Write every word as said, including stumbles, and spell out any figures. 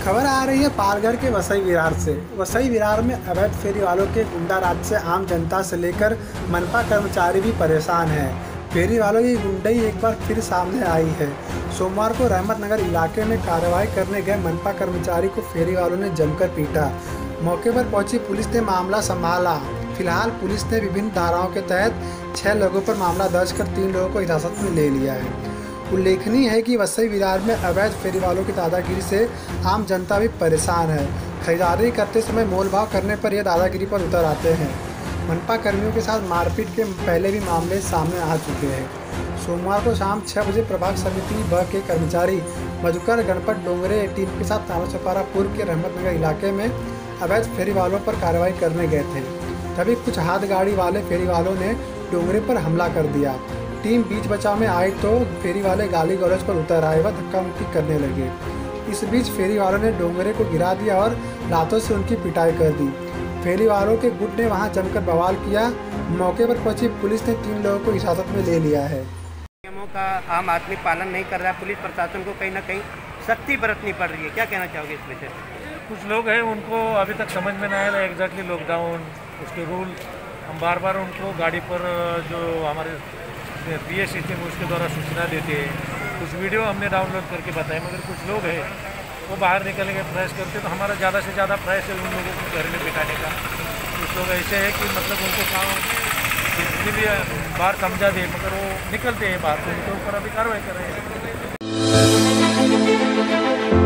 खबर आ रही है पालघर के वसई विरार से। वसई विरार में अवैध फेरी वालों के गुंडा राज से आम जनता से लेकर मनपा कर्मचारी भी परेशान हैं। फेरी वालों की गुंडई एक बार फिर सामने आई है। सोमवार को रहमतनगर इलाके में कार्रवाई करने गए मनपा कर्मचारी को फेरी वालों ने जमकर पीटा। मौके पर पहुंची पुलिस ने मामला संभाला। फिलहाल पुलिस ने विभिन्न धाराओं के तहत छह लोगों पर मामला दर्ज कर तीन लोगों को हिरासत में ले लिया है। उल्लेखनीय है कि वसई विरार में अवैध फेरी वालों की दादागिरी से आम जनता भी परेशान है। खरीदारी करते समय मोलभाव करने पर यह दादागिरी पर उतर आते हैं। मनपा कर्मियों के साथ मारपीट के पहले भी मामले सामने आ चुके हैं। सोमवार को शाम छह बजे प्रभाग समिति ब के कर्मचारी मधुकर गणपत डोंगरे टीम के साथ तानोसपारा पूर्व के रहमतनगर इलाके में अवैध फेरी वालों पर कार्रवाई करने गए थे। तभी कुछ हाथ गाड़ी वाले फेरी वालों ने डोंगरे पर हमला कर दिया। टीम बीच बचाव में आई तो फेरी वाले गाली गलौज पर उतर आए व धक्का मुक्की करने लगे। इस बीच फेरी वालों ने डोंगरे को गिरा दिया और लातों से उनकी पिटाई कर दी। फेरी वालों के गुट ने वहां जमकर बवाल किया। मौके पर पहुंची पुलिस ने तीन लोगों को हिरासत में ले लिया है। नियमों का आम आदमी पालन नहीं कर रहा है। पुलिस प्रशासन को कहीं ना कहीं सख्ती बरतनी पड़ रही है। क्या कहना चाहोगे इस विषय पर? कुछ लोग हैं उनको अभी तक समझ में नहीं आया एग्जैक्टली लॉकडाउन उसके रूल। हम बार बार उनको गाड़ी पर जो हमारे पी ए सिस्टम उसके द्वारा सूचना देते हैं। कुछ वीडियो हमने डाउनलोड करके बताए, मगर कुछ लोग हैं वो बाहर निकलने का प्रयास करते तो हमारा ज़्यादा से ज़्यादा प्रयास है उन लोगों को घर में बिठाने का। कुछ लोग ऐसे हैं कि मतलब उनको काम जितनी भी बाहर समझा दे मगर वो निकलते हैं बाहर, तो उनके ऊपर अभी कार्रवाई कर रहे हैं।